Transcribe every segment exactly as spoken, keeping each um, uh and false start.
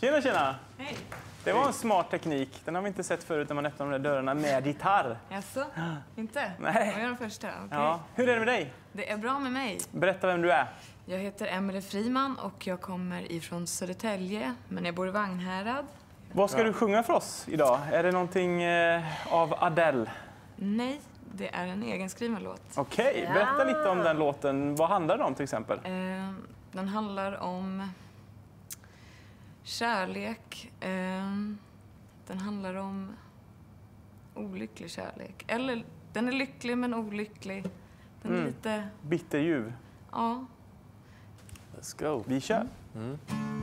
Tjena, tjena! Hej! Det var en smart teknik. Den har vi inte sett förut när man öppnar de där dörrarna med gitarr. Jaså? Inte? Nej. Jag är den första. Okay. Ja. Hur är det med dig? Det är bra med mig. Berätta vem du är. Jag heter Emelie Friman och jag kommer ifrån Södertälje, men jag bor i Vagnhärad. Vad ska du sjunga för oss idag? Är det någonting eh, av Adele? Nej, det är en egenskriven låt. Okej, okay. Berätta lite om den låten. Vad handlar det om till exempel? Eh, den handlar om kärlek. Eh, den handlar om olycklig kärlek. Eller, den är lycklig men olycklig. Den är mm. lite... Bitterljuv. Ja. Let's go. Vi kör. Mm.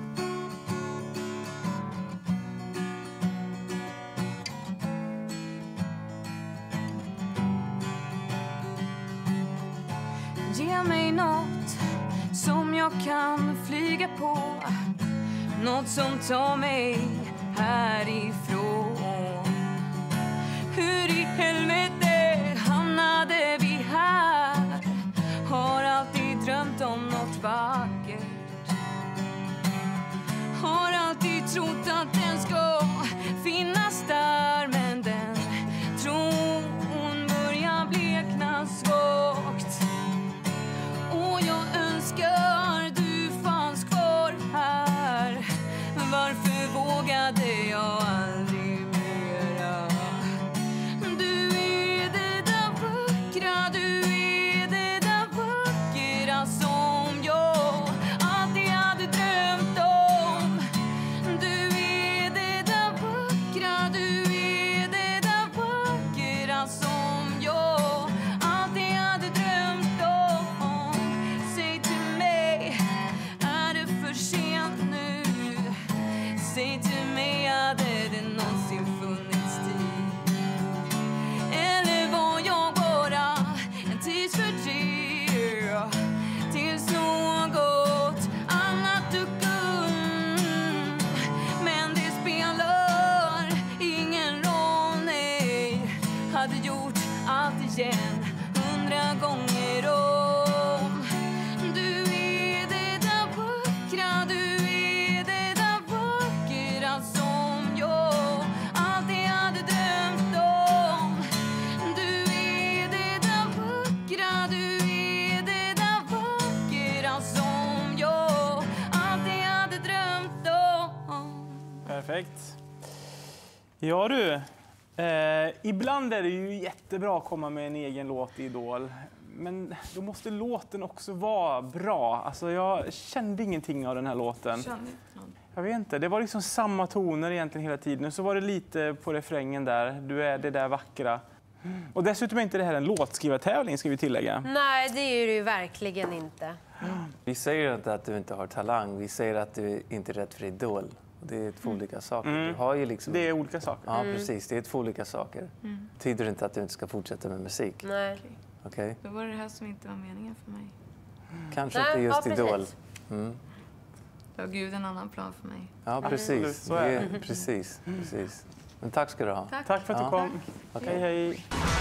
Ge mig något som jag kan flyga på. Något som tar mig härifrån. Hur i helvete hamnade vi här? Har alltid drömt om något vackert. Har alltid trott att den ska finnas där. Men den tron börjar blekna svagt. Och jag önskar du fanns kvar här. Varför vågade jag aldrig mera? Du är det där vackra, du är det där vackra som jag alltid hade drömt om. Du är det där vackra, du är det där vackra som jag alltid hade drömt om. Säg till mig, är det för sent nu? Säg till mig, hade det någonsin funnits tid? Eller var jag bara en tidsfördriv tills något annat dök upp? Men det spelar ingen roll, nej. Hade gjort allt igen hundra gånger om. Du är det där vackra, du är det där vackra som jag alltid hade drömt om. Du är det där vackra, du är det där vackra som jag alltid hade drömt om. Perfekt. Ja du, eh, ibland är det ju jättebra att komma med en egen låt i Idol. Men då måste låten också vara bra. Alltså jag kände ingenting av den här låten. Kände inte någon. Jag vet inte, det var liksom samma toner egentligen hela tiden. Så var det lite på refrängen där, du är det där vackra. Och dessutom är inte det här en låtskrivartävling, ska vi tillägga. Nej, det är det ju verkligen inte. Vi säger inte att du inte har talang, vi säger att du inte är rätt för Idol. Det är två mm. olika saker. Mm. Du har ju liksom... Det är olika saker. Ja, precis. Det är två olika saker. Mm. Tyder inte att du inte ska fortsätta med musik. Nej. Okej. Okej? Då var det här som inte var meningen för mig. Kanske Nej, inte just ja, Idol. Mm. Då har Gud en annan plan för mig. Ja, precis. Så är det. Precis, precis. Men tack ska du ha. Tack. Tack för att du Ja. kom. Okej. Hej, hej.